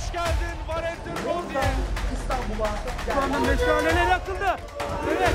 Hoş geldin Valentin Rozier. İstanbul'a Şu anda meşaleler yakıldı. Evet.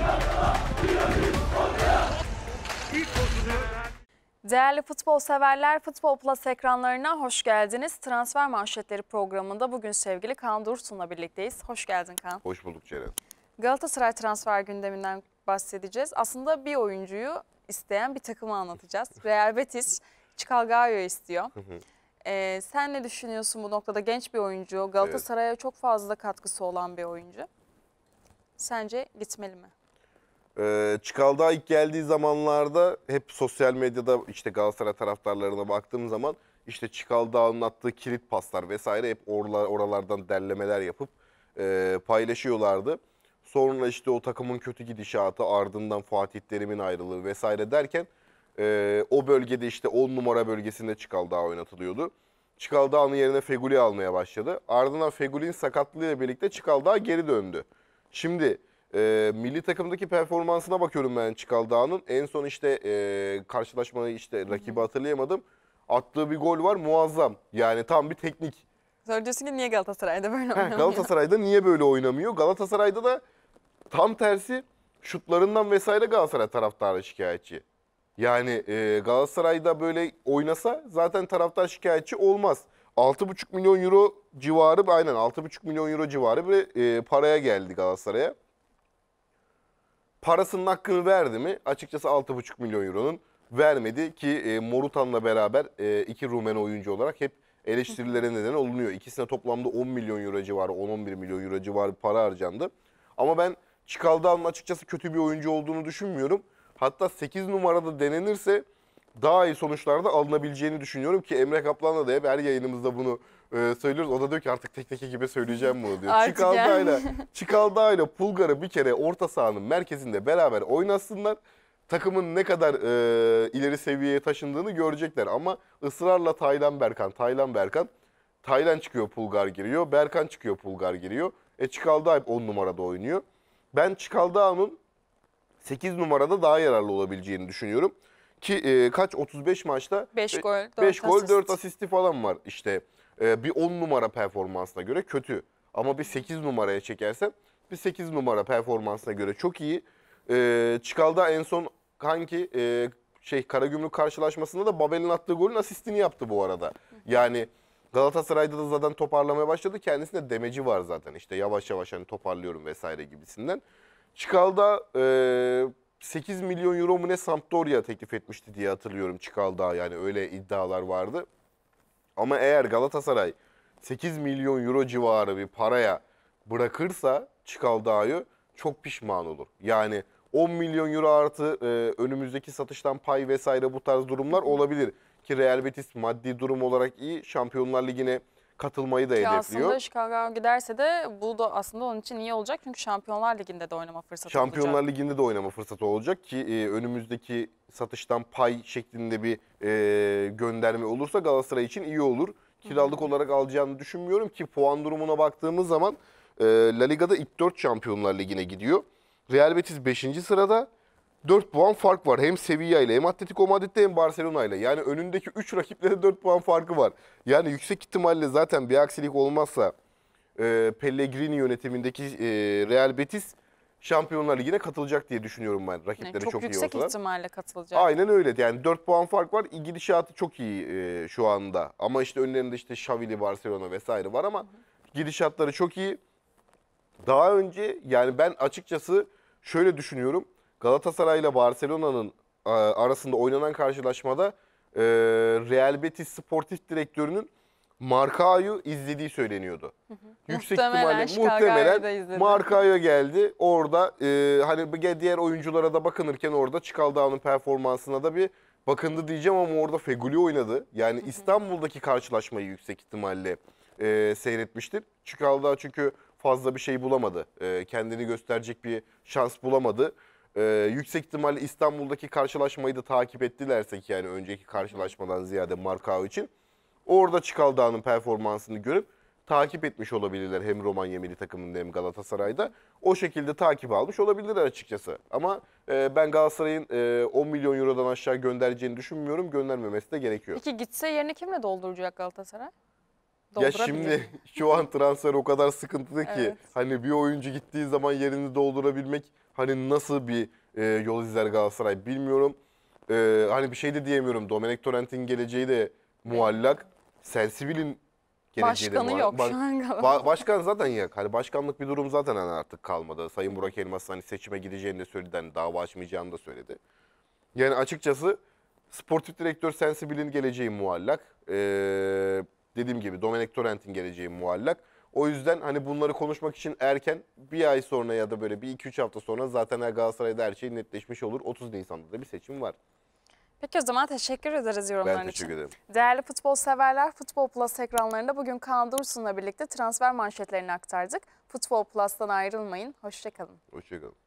Değerli futbol severler, Futbol Plus ekranlarına hoş geldiniz. Transfer Manşetleri programında bugün sevgili Kaan Dursun'la birlikteyiz. Hoş geldin Kaan. Hoş bulduk Ceren. Galatasaray transfer gündeminden bahsedeceğiz. Aslında bir oyuncuyu isteyen bir takımı anlatacağız. Real Betis Çikalgao'yu istiyor. Sen ne düşünüyorsun bu noktada? Genç bir oyuncu, Galatasaray'a çok fazla katkısı olan bir oyuncu. Sence gitmeli mi? Çikaldağ ilk geldiği zamanlarda hep sosyal medyada işte Galatasaray taraftarlarına baktığım zaman işte Çikaldağ'ın attığı kilit paslar vesaire hep oralardan derlemeler yapıp paylaşıyorlardı. Sonra işte o takımın kötü gidişatı, ardından Fatih Terim'in ayrılığı vesaire derken o bölgede işte 10 numara bölgesinde Çikaldağ oynatılıyordu. Çikaldağ'ın yerine Feguli almaya başladı. Ardından Feguli'nin sakatlığıyla birlikte Çikaldağ geri döndü. Şimdi milli takımdaki performansına bakıyorum ben Çikaldağ'ın. En son işte karşılaşmayı işte rakibi hatırlayamadım. Attığı bir gol var muazzam. Yani tam bir teknik. Sonra diyorsun ki niye Galatasaray'da böyle oynamıyor? Galatasaray'da niye böyle oynamıyor? Galatasaray'da da tam tersi şutlarından vesaire Galatasaray taraftarı şikayetçi. Yani Galatasaray'da böyle oynasa zaten taraftar şikayetçi olmaz. 6,5 milyon euro civarı, aynen 6,5 milyon euro civarı bir paraya geldi Galatasaray'a. Parasının hakkını verdi mi? Açıkçası 6,5 milyon euronun vermedi ki Morutan'la beraber iki Rumen oyuncu olarak hep eleştirilere neden olunuyor. İkisine toplamda 10 milyon euro civarı, 10-11 milyon euro civarı bir para harcandı. Ama ben Çikaldağ'ın açıkçası kötü bir oyuncu olduğunu düşünmüyorum. Hatta 8 numarada denenirse daha iyi sonuçlarda alınabileceğini düşünüyorum ki Emre Kaplan'la da hep her yayınımızda bunu söylüyoruz. O da diyor ki artık tek tek ekibe söyleyeceğim bunu diyor. Çikaldağ'yla Pulgar'ı bir kere orta sahanın merkezinde beraber oynasınlar. Takımın ne kadar ileri seviyeye taşındığını görecekler. Ama ısrarla Taylan Berkan. Taylan çıkıyor, Pulgar giriyor. Berkan çıkıyor, Pulgar giriyor. Çikaldağ hep 10 numarada oynuyor. Ben Çikaldağ'ın 8 numarada daha yararlı olabileceğini düşünüyorum. Ki kaç 35 maçta 5 gol, 5 gol 4 asisti falan var işte. Bir 10 numara performansına göre kötü. Ama bir 8 numaraya çekersen bir 8 numara performansına göre çok iyi. Çikaldağ en son hangi Karagümrük karşılaşmasında da Babel'in attığı golün asistini yaptı bu arada. Yani Galatasaray'da da zaten toparlamaya başladı. Kendisinde demeci var zaten. İşte yavaş yavaş hani toparlıyorum vesaire gibisinden. Çikaldağ 8 milyon euro mu ne Sampdoria teklif etmişti diye hatırlıyorum Çikaldağ, yani öyle iddialar vardı. Ama eğer Galatasaray 8 milyon euro civarı bir paraya bırakırsa Çikaldağ'ı çok pişman olur. Yani 10 milyon euro artı önümüzdeki satıştan pay vesaire bu tarz durumlar olabilir. Ki Real Betis maddi durum olarak iyi, Şampiyonlar Ligi'ne katılmayı da hedefliyor. Aslında Chicago giderse de bu da aslında onun için iyi olacak. Çünkü Şampiyonlar Ligi'nde de oynama fırsatı olacak. Şampiyonlar Ligi'nde de oynama fırsatı olacak ki önümüzdeki satıştan pay şeklinde bir gönderme olursa Galatasaray için iyi olur. Kiralık olarak alacağını düşünmüyorum ki puan durumuna baktığımız zaman La Liga'da ilk 4 Şampiyonlar Ligi'ne gidiyor. Real Betis 5. sırada. 4 puan fark var. Hem Sevilla ile hem Atletico Madrid'de hem Barcelona ile. Yani önündeki 3 rakiple de 4 puan farkı var. Yani yüksek ihtimalle zaten bir aksilik olmazsa Pellegrini yönetimindeki Real Betis Şampiyonlar Ligi'ne katılacak diye düşünüyorum ben. Rakipleri çok iyi olsalar. Çok yüksek ihtimalle katılacak. Aynen öyle. Yani 4 puan fark var. Gidişatı çok iyi şu anda. Ama işte önlerinde işte Xavi'li Barcelona vesaire var ama gidişatları çok iyi. Daha önce yani ben açıkçası şöyle düşünüyorum. Galatasaray ile Barcelona'nın arasında oynanan karşılaşmada Real Betis sportif direktörünün Marcao'yu izlediği söyleniyordu. Yüksek muhtemelen Marcao geldi. Orada hani diğer oyunculara da bakınırken orada Çikaldağ'ın performansına da bir bakındı diyeceğim ama orada Feguli oynadı. Yani İstanbul'daki karşılaşmayı yüksek ihtimalle seyretmiştir. Çikaldağ çünkü fazla bir şey bulamadı. Kendini gösterecek bir şans bulamadı. Yüksek ihtimalle İstanbul'daki karşılaşmayı da takip ettilerse ki yani önceki karşılaşmadan ziyade Marcao için orada Çikaldağ'ın performansını görüp takip etmiş olabilirler hem Romanya milli takımında hem Galatasaray'da. O şekilde takip almış olabilirler açıkçası. Ama ben Galatasaray'ın 10 milyon eurodan aşağı göndereceğini düşünmüyorum. Göndermemesi de gerekiyor. Peki gitse yerini kimle dolduracak Galatasaray? Ya doldurabilir. şimdi şu an transfer o kadar sıkıntılı ki Evet. hani bir oyuncu gittiği zaman yerini doldurabilmek hani nasıl bir yol izler Galatasaray bilmiyorum. Hani bir şey de diyemiyorum. Domenic Torrent'in geleceği de muallak. Sensibil'in geleceği de Başkanı yok şu an Galatasaray. Başkan zaten yok. Hani başkanlık bir durum zaten hani artık kalmadı. Sayın Burak Elmas hani seçime gideceğini de söyledi. Hani dava açmayacağını da söyledi. Yani açıkçası sportif direktör Sensibil'in geleceği muallak. Dediğim gibi Domenic Torrent'in geleceği muallak. O yüzden hani bunları konuşmak için erken, bir ay sonra ya da böyle bir 2-3 hafta sonra zaten Galatasaray'da her şey netleşmiş olur. 30 Nisan'da da bir seçim var. Peki o zaman teşekkür ederiz yorumların Ben teşekkür için. ederim. Değerli futbol severler, Futbol Plus ekranlarında bugün Kaan Dursun'la birlikte transfer manşetlerini aktardık. Futbol Plus'tan ayrılmayın. Hoşçakalın. Hoşçakalın.